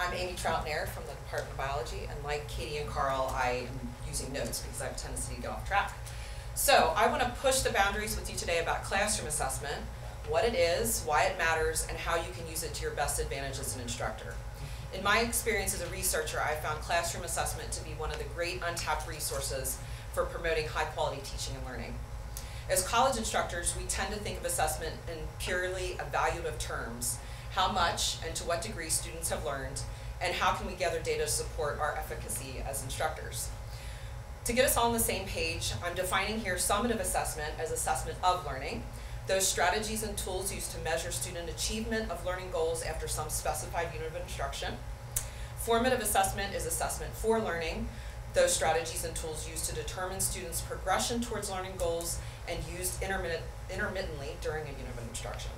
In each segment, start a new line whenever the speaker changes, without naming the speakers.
I'm Amy Troutner from the Department of Biology, and like Katie and Carl, I am using notes because I have a tendency to get off track. So I want to push the boundaries with you today about classroom assessment, what it is, why it matters, and how you can use it to your best advantage as an instructor. In my experience as a researcher, I found classroom assessment to be one of the great untapped resources for promoting high-quality teaching and learning. As college instructors, we tend to think of assessment in purely evaluative terms. How much and to what degree students have learned, and how can we gather data to support our efficacy as instructors. To get us all on the same page, I'm defining here summative assessment as assessment of learning, those strategies and tools used to measure student achievement of learning goals after some specified unit of instruction. Formative assessment is assessment for learning, those strategies and tools used to determine students' progression towards learning goals and used intermittently during a unit of instruction.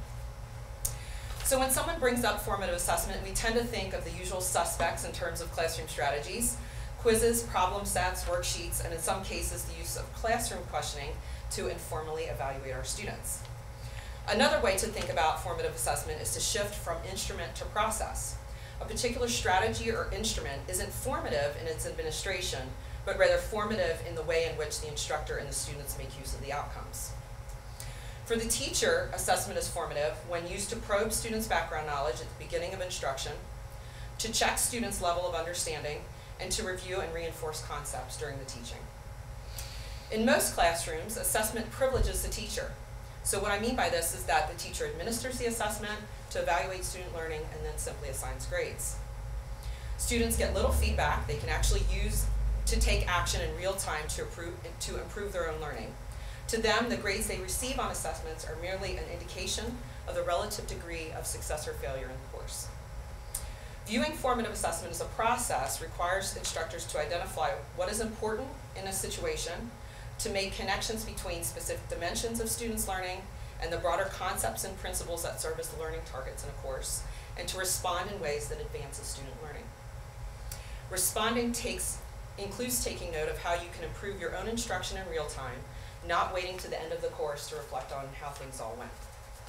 So when someone brings up formative assessment, we tend to think of the usual suspects in terms of classroom strategies: quizzes, problem sets, worksheets, and in some cases the use of classroom questioning to informally evaluate our students. Another way to think about formative assessment is to shift from instrument to process. A particular strategy or instrument isn't formative in its administration, but rather formative in the way in which the instructor and the students make use of the outcomes. For the teacher, assessment is formative when used to probe students' background knowledge at the beginning of instruction, to check students' level of understanding, and to review and reinforce concepts during the teaching. In most classrooms, assessment privileges the teacher. So what I mean by this is that the teacher administers the assessment to evaluate student learning and then simply assigns grades. Students get little feedback they can actually use to take action in real time to improve their own learning. To them, the grades they receive on assessments are merely an indication of the relative degree of success or failure in the course. Viewing formative assessment as a process requires instructors to identify what is important in a situation, to make connections between specific dimensions of students' learning and the broader concepts and principles that serve as the learning targets in a course, and to respond in ways that advances student learning. Responding includes taking note of how you can improve your own instruction in real time, not waiting to the end of the course to reflect on how things all went.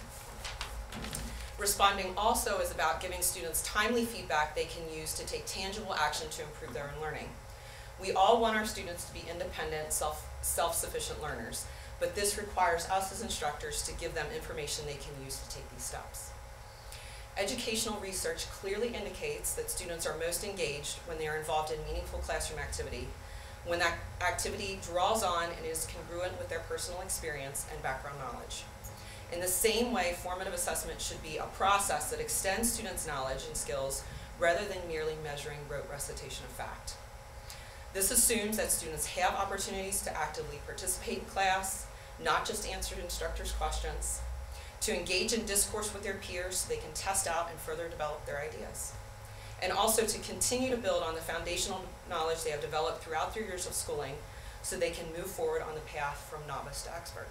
Responding also is about giving students timely feedback they can use to take tangible action to improve their own learning. We all want our students to be independent, self-sufficient learners, but this requires us as instructors to give them information they can use to take these steps. Educational research clearly indicates that students are most engaged when they are involved in meaningful classroom activity, when that activity draws on and is congruent with their personal experience and background knowledge. In the same way, formative assessment should be a process that extends students' knowledge and skills rather than merely measuring rote recitation of fact. This assumes that students have opportunities to actively participate in class, not just answer instructors' questions, to engage in discourse with their peers so they can test out and further develop their ideas, and also to continue to build on the foundational knowledge they have developed throughout their years of schooling so they can move forward on the path from novice to expert.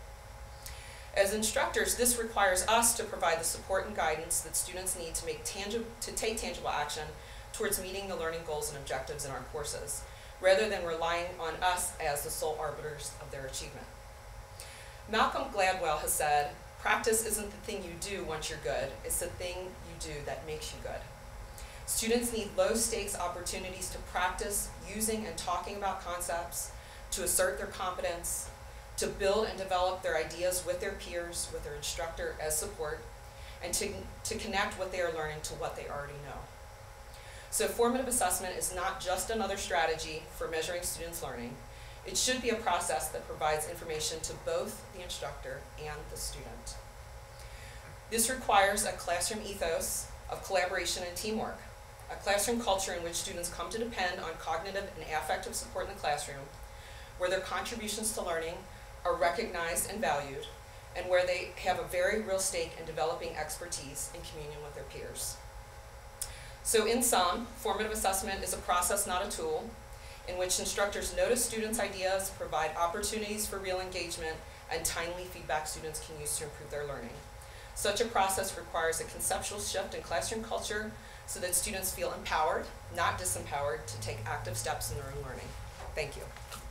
As instructors, this requires us to provide the support and guidance that students need to take tangible action towards meeting the learning goals and objectives in our courses, rather than relying on us as the sole arbiters of their achievement. Malcolm Gladwell has said, "Practice isn't the thing you do once you're good, it's the thing you do that makes you good." Students need low-stakes opportunities to practice using and talking about concepts, to assert their competence, to build and develop their ideas with their peers, with their instructor as support, and to connect what they are learning to what they already know. So formative assessment is not just another strategy for measuring students' learning. It should be a process that provides information to both the instructor and the student. This requires a classroom ethos of collaboration and teamwork, a classroom culture in which students come to depend on cognitive and affective support in the classroom, where their contributions to learning are recognized and valued, and where they have a very real stake in developing expertise in communion with their peers. So in sum, formative assessment is a process, not a tool, in which instructors notice students' ideas, provide opportunities for real engagement, and timely feedback students can use to improve their learning. Such a process requires a conceptual shift in classroom culture so that students feel empowered, not disempowered, to take active steps in their own learning. Thank you.